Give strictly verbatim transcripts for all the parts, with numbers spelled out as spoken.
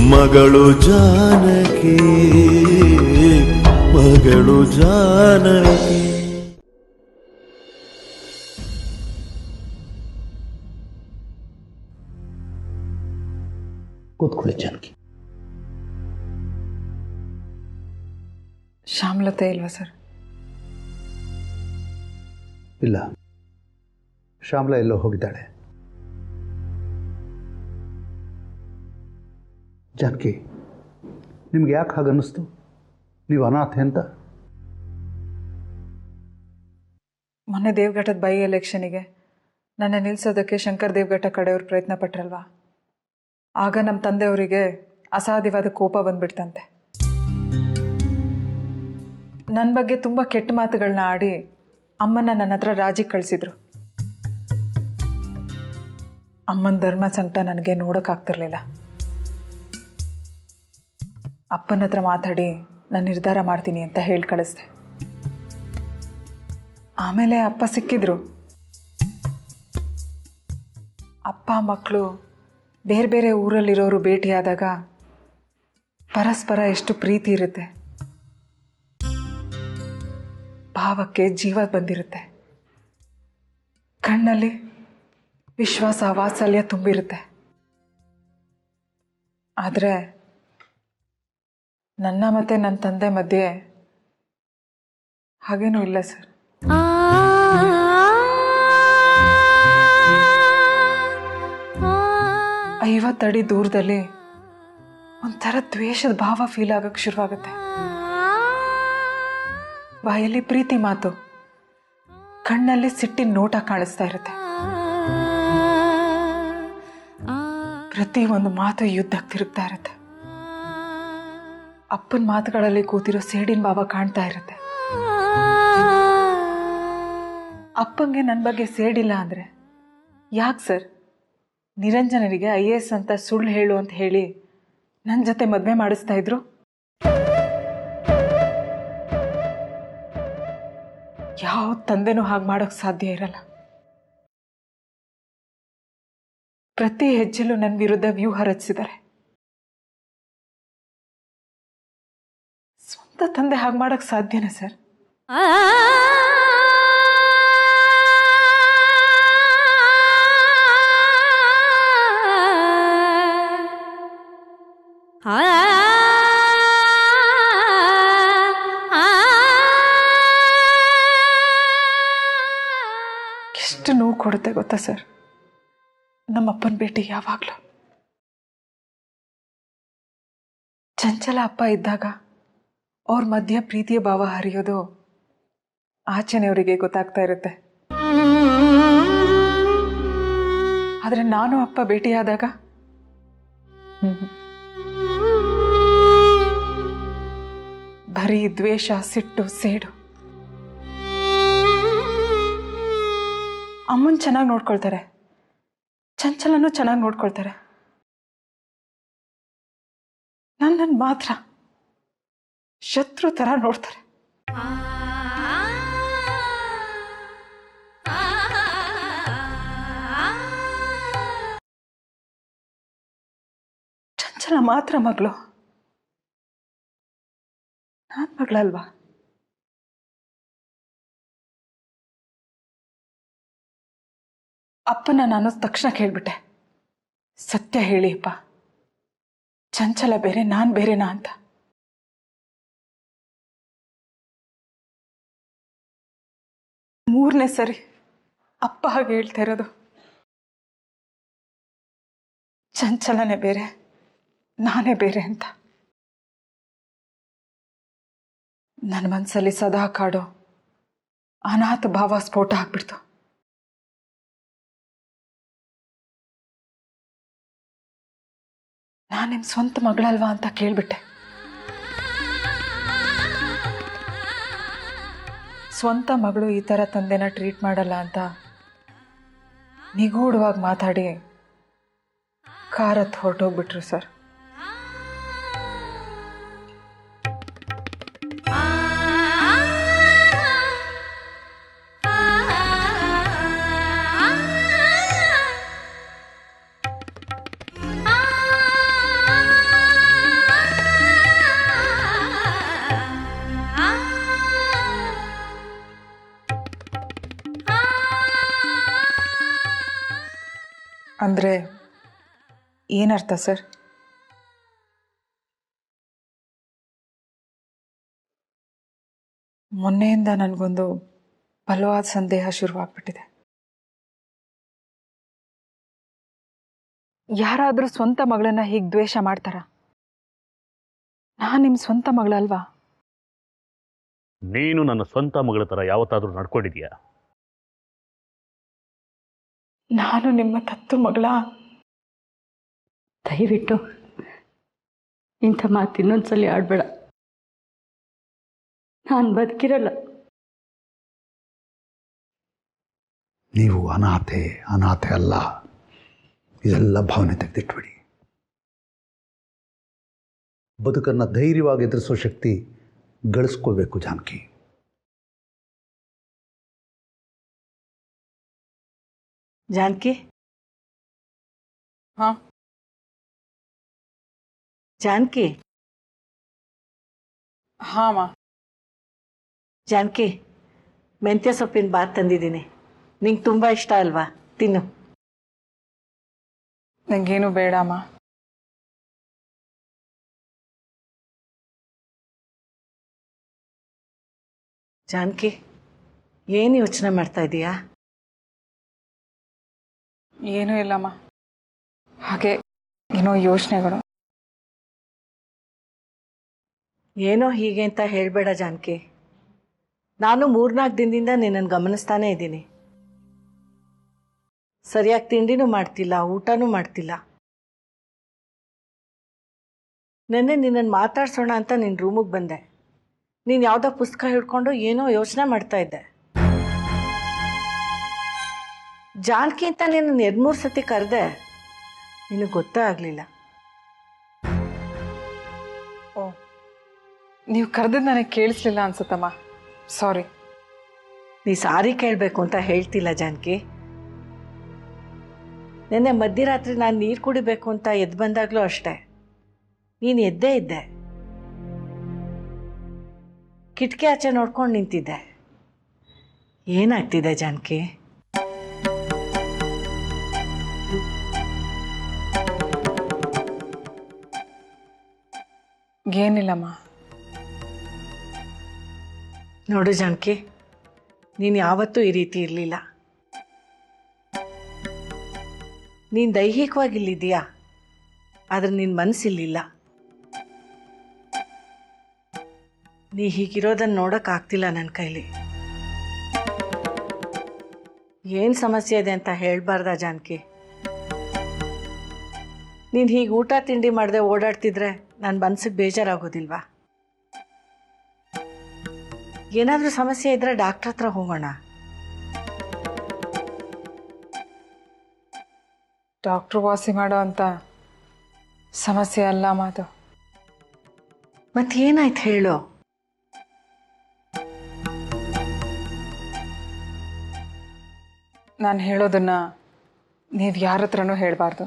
ಮಗಳು ಜಾನಕಿ ಮಗಳು ಜಾನಕಿ. ಕೂತ್ಕೊಳ್ಳಿ ಜಾನಕಿ. ಶ್ಯಾಮಲತೆ ಇಲ್ವಾ ಸರ್? ಇಲ್ಲ, ಶ್ಯಾಮಲಾ ಎಲ್ಲೋ ಹೋಗಿದ್ದಾಳೆ. ಜಾನಕಿ, ನಿಮ್ಗೆ ಯಾಕೆ ಹಾಗನ್ನಿಸ್ತು? ನೀವು ಅನಾಥೆ ಅಂತ? ಮೊನ್ನೆ ದೇವಘಟ್ಟದ ಬೈ ಎಲೆಕ್ಷನಿಗೆ ನನ್ನ ನಿಲ್ಲಿಸೋದಕ್ಕೆ ಶಂಕರ್ ದೇವಘಟ್ಟ ಕಡೆಯವ್ರು ಪ್ರಯತ್ನ ಪಟ್ರಲ್ವಾ, ಆಗ ನಮ್ಮ ತಂದೆಯವರಿಗೆ ಅಸಾಧ್ಯವಾದ ಕೋಪ ಬಂದ್ಬಿಡ್ತಂತೆ. ನನ್ನ ಬಗ್ಗೆ ತುಂಬ ಕೆಟ್ಟ ಮಾತುಗಳನ್ನ ಆಡಿ ಅಮ್ಮನ ನನ್ನ ಹತ್ರ ರಾಜಿಗೆ ಕಳಿಸಿದ್ರು. ಅಮ್ಮನ ಧರ್ಮ ಸಂಕಟ ನನಗೆ ನೋಡೋಕ್ಕಾಗ್ತಿರ್ಲಿಲ್ಲ. ಅಪ್ಪನ ಹತ್ರ ಮಾತಾಡಿ ನಾನು ನಿರ್ಧಾರ ಮಾಡ್ತೀನಿ ಅಂತ ಹೇಳಿ ಕಳಿಸ್ದೆ. ಆಮೇಲೆ ಅಪ್ಪ ಸಿಕ್ಕಿದ್ರು. ಅಪ್ಪ ಮಕ್ಕಳು ಬೇರೆ ಬೇರೆ ಊರಲ್ಲಿರೋರು ಭೇಟಿಯಾದಾಗ ಪರಸ್ಪರ ಎಷ್ಟು ಪ್ರೀತಿ ಇರುತ್ತೆ, ಭಾವಕ್ಕೆ ಜೀವ ಬಂದಿರುತ್ತೆ, ಕಣ್ಣಲ್ಲಿ ವಿಶ್ವಾಸ ವಾತ್ಸಲ್ಯ ತುಂಬಿರುತ್ತೆ. ಆದರೆ ನನ್ನ ಮತ್ತೆ ನನ್ನ ತಂದೆ ಮಧ್ಯೆ ಹಾಗೇನೂ ಇಲ್ಲ ಸರ್. ಐವತ್ತಡಿ ದೂರದಲ್ಲಿ ಒಂಥರ ದ್ವೇಷದ ಭಾವ ಫೀಲ್ ಆಗಕ್ಕೆ ಶುರುವಾಗುತ್ತೆ. ಬಾಯಲ್ಲಿ ಪ್ರೀತಿ ಮಾತು, ಕಣ್ಣಲ್ಲಿ ಸಿಟ್ಟಿನ ನೋಟ ಕಾಣಿಸ್ತಾ ಇರುತ್ತೆ. ಪ್ರತಿ ಒಂದು ಮಾತು ಯುದ್ಧಕ್ಕೆ ತಿರುಗ್ತಾ ಇರುತ್ತೆ. ಅಪ್ಪನ ಮಾತುಗಳಲ್ಲಿ ಕೂತಿರೋ ಸೇಡಿನ ಭಾವ ಕಾಣ್ತಾ ಇರುತ್ತೆ. ಅಪ್ಪಂಗೆ ನನ್ನ ಬಗ್ಗೆ ಸೇಡಿಲ್ಲ ಅಂದರೆ ಯಾಕೆ ಸರ್ ನಿರಂಜನರಿಗೆ ಐ ಎ ಎಸ್ ಅಂತ ಸುಳ್ಳು ಹೇಳು ಅಂತ ಹೇಳಿ ನನ್ನ ಜೊತೆ ಮದುವೆ ಮಾಡಿಸ್ತಾ ಇದ್ರು? ಯಾವ ತಂದೆನೂ ಹಾಗೆ ಮಾಡೋಕ್ಕೆ ಸಾಧ್ಯ ಇರಲ್ಲ. ಪ್ರತಿ ಹೆಜ್ಜೆಲೂ ನನ್ನ ವಿರುದ್ಧ ವ್ಯೂಹ ರಚಿಸಿದ್ದಾರೆ. ಸ್ವಂತ ತಂದೆ ಹಾಗೆ ಮಾಡೋಕ್ಕೆ ಸಾಧ್ಯನಾ ಸರ್? ಎಷ್ಟು ನೋವು ಕೊಡುತ್ತೆ ಗೊತ್ತಾ ಸರ್ ನಮ್ಮಪ್ಪನ ಭೇಟಿ ಯಾವಾಗಲೂ. ಚಂಚಲ ಅಪ್ಪ ಇದ್ದಾಗ ಅವ್ರ ಮಧ್ಯ ಪ್ರೀತಿಯ ಭಾವ ಹರಿಯೋದು ಆಚೆನೆಯವರಿಗೆ ಗೊತ್ತಾಗ್ತಾ ಇರುತ್ತೆ. ಆದರೆ ನಾನು ಅಪ್ಪ ಭೇಟಿಯಾದಾಗ ಬರೀ ದ್ವೇಷ, ಸಿಟ್ಟು, ಸೇಡು. ಅಮ್ಮನ್ ಚೆನ್ನಾಗಿ ನೋಡ್ಕೊಳ್ತಾರೆ, ಚಂಚಲನೂ ಚೆನ್ನಾಗಿ ನೋಡ್ಕೊಳ್ತಾರೆ. ನನ್ನನ್ನು ಮಾತ್ರ ಶತ್ರು ಥರ ನೋಡ್ತಾರೆ. ಚಂಚಲ ಮಾತ್ರ ಮಗಳು, ನಾನ್ ಮಗಳಲ್ವಾ? ಅಪ್ಪನ ನಾನು ತಕ್ಷಣ ಕೇಳ್ಬಿಟ್ಟೆ, ಸತ್ಯ ಹೇಳಿ ಅಪ್ಪ, ಚಂಚಲ ಬೇರೆ ನಾನ್ ಬೇರೆನಾ ಅಂತ. ಮೂರನೇ ಸರಿ ಅಪ್ಪ ಹಾಗೆ ಹೇಳ್ತಾ ಇರೋದು. ಚಂಚಲನೇ ಬೇರೆ ನಾನೇ ಬೇರೆ ಅಂತ. ನನ್ನ ಮನಸ್ಸಲ್ಲಿ ಸದಾ ಕಾಡೋ ಅನಾಥ ಭಾವ ಸ್ಫೋಟ ಆಗ್ಬಿಡ್ತು. ನಾನು ನಿಮ್ಮ ಸ್ವಂತ ಮಗಳಲ್ವಾ ಅಂತ ಕೇಳ್ಬಿಟ್ಟೆ. ಸ್ವಂತ ಮಗಳು ಈ ಥರ ತಂದೆನ ಟ್ರೀಟ್ ಮಾಡಲ್ಲ ಅಂತ ನಿಗೂಢವಾಗಿ ಮಾತಾಡಿ ಕಾರತ್ ಹೊರಟೋಗ್ಬಿಟ್ರು ಸರ್. ಅಂದರೆ ಏನರ್ಥ ಸರ್? ಮೊನ್ನೆಯಿಂದ ನನಗೊಂದು ಬಲವಾದ ಸಂದೇಹ ಶುರುವಾಗ್ಬಿಟ್ಟಿದೆ. ಯಾರಾದರೂ ಸ್ವಂತ ಮಗಳನ್ನ ಹೀಗೆ ದ್ವೇಷ ಮಾಡ್ತಾರ? ನಾನು ನಿಮ್ಮ ಸ್ವಂತ ಮಗಳಲ್ವಾ? ನೀನು ನನ್ನ ಸ್ವಂತ ಮಗಳ ಥರ ಯಾವತ್ತಾದರೂ ನಡ್ಕೊಂಡಿದೀಯಾ? ನಾನು ನಿಮ್ಮ ತತ್ತು ಮಗಳ. ದಯವಿಟ್ಟು ಇಂಥ ಮಾತು ಇನ್ನೊಂದ್ಸಲಿ ಆಡಬೇಡ. ನಾನು ಬದುಕಿರಲ್ಲ. ನೀವು ಅನಾಥೆ ಅನಾಥೆ ಅಲ್ಲ. ಇದೆಲ್ಲ ಭಾವನೆ ತೆಗೆದಿಟ್ಬಿಡಿ. ಬದುಕನ್ನು ಧೈರ್ಯವಾಗಿ ಎದುರಿಸೋ ಶಕ್ತಿ ಗಳಿಸ್ಕೋಬೇಕು ಜಾನಕಿ. ಜಾನಕಿ, ಹಾಂ ಜಾನಕಿ, ಹಾಂ ಮಾ. ಜಾನಕಿ, ಮೆಂತ್ಯ ಸೊಪ್ಪಿನ ಬಾತ್ ತಂದಿದ್ದೀನಿ. ನಿಂಗೆ ತುಂಬ ಇಷ್ಟ ಅಲ್ವಾ? ತಿನ್ನು. ನನಗೇನು ಬೇಡಮ್ಮ. ಜಾನಕಿ, ಏನು ಯೋಚನೆ ಮಾಡ್ತಾ ಇದೀಯಾ? ಏನೂ ಇಲ್ಲಮ್ಮ, ಹಾಗೆ ಏನೋ ಯೋಚನೆಗಳು. ಏನೋ ಹೀಗೆ ಅಂತ ಹೇಳಬೇಡ ಜಾನಕಿ. ನಾನು ಮೂರ್ನಾಲ್ಕು ದಿನದಿಂದ ನಿನ್ನನ್ನು ಗಮನಿಸ್ತಾನೇ ಇದ್ದೀನಿ. ಸರಿಯಾಗಿ ತಿಂಡಿನೂ ಮಾಡ್ತಿಲ್ಲ, ಊಟನೂ ಮಾಡ್ತಿಲ್ಲ. ನೆನ್ನೆ ನಿನ್ನನ್ನು ಮಾತಾಡ್ಸೋಣ ಅಂತ ನಿನ್ನ ರೂಮಿಗೆ ಬಂದೆ. ನೀನು ಯಾವುದೋ ಪುಸ್ತಕ ಹಿಡ್ಕೊಂಡು ಏನೋ ಯೋಚನೆ ಮಾಡ್ತಾ ಇದ್ದೆ. ಜಾನಕಿ ಅಂತ ನಿನ್ನನ್ನು ಎರಡು ಮೂರು ಸತಿ ಕರೆದೆ, ನಿನಗೆ ಗೊತ್ತೇ ಆಗಲಿಲ್ಲ. ಓ, ನೀವು ಕರೆದಿದ್ದು ನನಗೆ ಕೇಳಿಸ್ಲಿಲ್ಲ ಅನ್ಸುತ್ತಮ್ಮ. ಸಾರಿ. ನೀ ಸಾರಿ ಕೇಳಬೇಕು ಅಂತ ಹೇಳ್ತಿಲ್ಲ ಜಾನಕಿ. ನೆನ್ನೆ ಮಧ್ಯರಾತ್ರಿ ನಾನು ನೀರು ಕುಡಿಬೇಕು ಅಂತ ಎದ್ದು ಬಂದಾಗಲೂ ಅಷ್ಟೆ, ನೀನು ಎದ್ದೇ ಇದ್ದೆ. ಕಿಟಕಿ ಆಚೆ ನೋಡ್ಕೊಂಡು ನಿಂತಿದ್ದೆ. ಏನಾಗ್ತಿದೆ ಜಾನಕಿ? ಏನಿಲ್ಲಮ್ಮ. ನೋಡು ಜಾನಕಿ, ನೀನು ಯಾವತ್ತೂ ಈ ರೀತಿ ಇರಲಿಲ್ಲ. ನೀನು ದೈಹಿಕವಾಗಿ ಇಲ್ಲಿದ್ದೀಯಾ, ಆದರೆ ನಿನ್ನ ಮನಸ್ಸಿಲ್ಲಿಲ್ಲ. ನೀ ಹೀಗಿರೋದನ್ನು ನೋಡೋಕ್ಕಾಗ್ತಿಲ್ಲ ನನ್ನ ಕೈಲಿ. ಏನು ಸಮಸ್ಯೆ ಇದೆ ಅಂತ ಹೇಳಬಾರ್ದಾ ಜಾನಕಿ? ನೀನು ಹೀಗೆ ಊಟ ತಿಂಡಿ ಮಾಡದೆ ಓಡಾಡ್ತಿದ್ರೆ ನನ್ನ ಮನಸ್ಸಿಗೆ ಬೇಜಾರಾಗೋದಿಲ್ವಾ? ಏನಾದರೂ ಸಮಸ್ಯೆ ಇದ್ದರೆ ಡಾಕ್ಟ್ರ್ ಹತ್ರ ಹೋಗೋಣ. ಡಾಕ್ಟ್ರು ವಾಸಿ ಮಾಡೋ ಅಂತ ಸಮಸ್ಯೆ ಅಲ್ಲ ಮಾತು. ಮತ್ತೇನಾಯ್ತು ಹೇಳು? ನಾನು ಹೇಳೋದನ್ನ ನೀವು ಯಾರ ಹತ್ರನೂ ಹೇಳಬಾರ್ದು.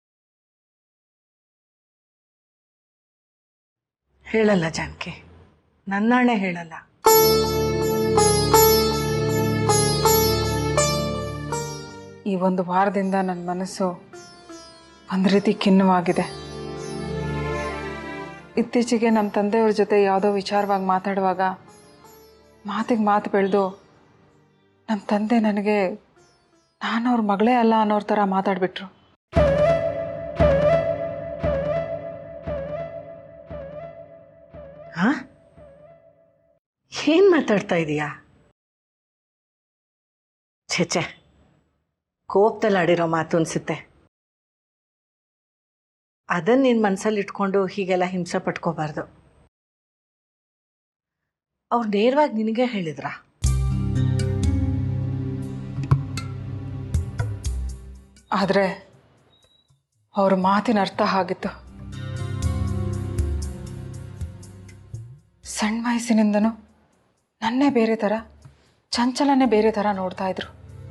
ಹೇಳಲ್ಲ ಜಾನಕಿ, ನನ್ನಾಣೆ ಹೇಳಲ್ಲ. ಈ ಒಂದು ವಾರದಿಂದ ನನ್ನ ಮನಸ್ಸು ಒಂದು ರೀತಿ ಖಿನ್ನವಾಗಿದೆ. ಇತ್ತೀಚೆಗೆ ನಮ್ಮ ತಂದೆಯವ್ರ ಜೊತೆ ಯಾವುದೋ ವಿಚಾರವಾಗಿ ಮಾತಾಡುವಾಗ ಮಾತಿಗೆ ಮಾತು ಬೆಳೆದು ನಮ್ಮ ತಂದೆ ನನಗೆ ನಾನು ಅವ್ರ ಮಗಳೇ ಅಲ್ಲ ಅನ್ನೋರ ಥರ ಮಾತಾಡ್ಬಿಟ್ರು. ಹಾಂ, ಏನು ಮಾತಾಡ್ತಾ ಇದೀಯಾ? ಛೇ ಛೇ, ಕೋಪದಲ್ಲಿ ಆಡಿರೋ ಮಾತು ಅನಿಸುತ್ತೆ. ಅದನ್ನು ನಿನ್ನ ಮನಸ್ಸಲ್ಲಿ ಇಟ್ಕೊಂಡು ಹೀಗೆಲ್ಲ ಹಿಂಸೆ ಪಟ್ಕೋಬಾರ್ದು. ಅವ್ರು ನೇರವಾಗಿ ನಿನಗೆ ಹೇಳಿದ್ರ? ಆದರೆ ಅವ್ರ ಮಾತಿನ ಅರ್ಥ ಆಗಿತ್ತು. ಸಣ್ಣ ವಯಸ್ಸಿನಿಂದನೂ ನನ್ನೇ ಬೇರೆ ಥರ, ಚಂಚಲನೇ ಬೇರೆ ಥರ ನೋಡ್ತಾ ಇದ್ರು.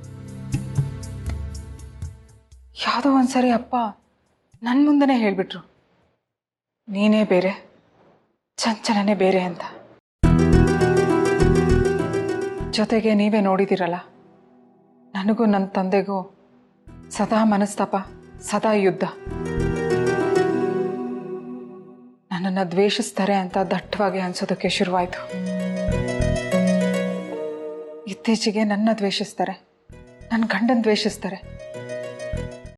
ಯಾವುದೋ ಒಂದ್ಸರಿ ಅಪ್ಪ ನನ್ನ ಮುಂದೆನೇ ಹೇಳಿಬಿಟ್ರು, ನೀನೇ ಬೇರೆ, ಚಂಚಲನೇ ಬೇರೆ ಅಂತ. ಜೊತೆಗೆ ನೀವೇ ನೋಡಿದಿರಲ್ಲ, ನನಗೂ ನನ್ನ ತಂದೆಗೂ ಸದಾ ಮನಸ್ತಾಪ, ಸದಾ ಯುದ್ಧ. ನನ್ನನ್ನು ದ್ವೇಷಿಸ್ತಾರೆ ಅಂತ ದಟ್ಟವಾಗಿ ಅನ್ಸೋದಕ್ಕೆ ಶುರುವಾಯಿತು. ಇತ್ತೀಚೆಗೆ ನನ್ನ ದ್ವೇಷಿಸ್ತಾರೆ, ನನ್ನ ಗಂಡನ ದ್ವೇಷಿಸ್ತಾರೆ.